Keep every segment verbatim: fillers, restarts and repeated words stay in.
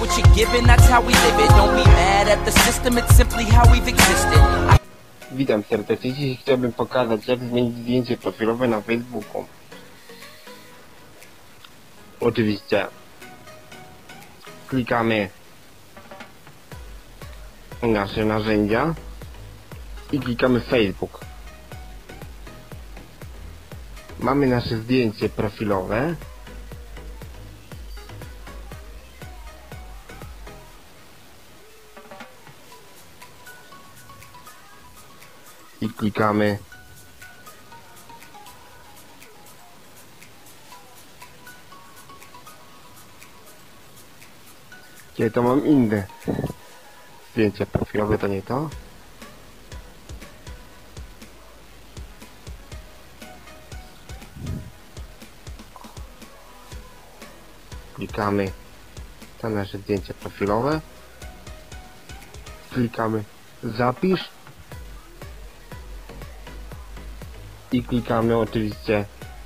What you're given, that's how we live it. Don't be mad at the system, it's simply how we've existed. I... Witam serdecznie. Dzisiaj chciałbym pokazać, jak zmienić zdjęcie profilowe na Facebooku. Oczywiście klikamy nasze narzędzia i klikamy Facebook. Mamy nasze zdjęcie profilowe. I klikamy Gdzie to mam inne zdjęcie profilowe, to nie to. Klikamy to nasze zdjęcie profilowe. Klikamy zapisz. I klikamy oczywiście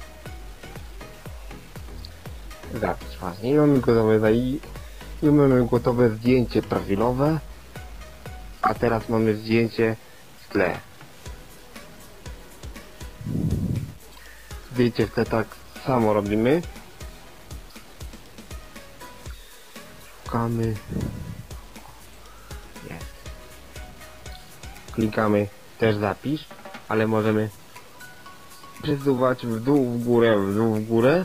zapisz właśnie. I mamy gotowe i mamy gotowe zdjęcie profilowe. A teraz mamy zdjęcie w tle. Zdjęcie w tle tak samo robimy. Szukamy. Jest. Klikamy też zapisz, ale możemy przesuwać w dół, w górę, w dół, w górę.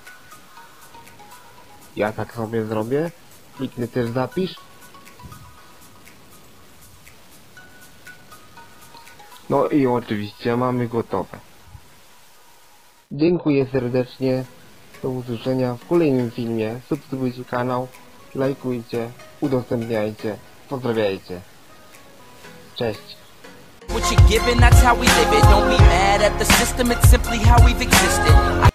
Ja tak sobie zrobię. Kliknę też zapisz. No i oczywiście mamy gotowe. Dziękuję serdecznie. Do usłyszenia w kolejnym filmie. Subskrybujcie kanał, lajkujcie, udostępniajcie, pozdrawiajcie. Cześć. What you're given, that's how we live it. Don't be mad at the system, it's simply how we've existed. I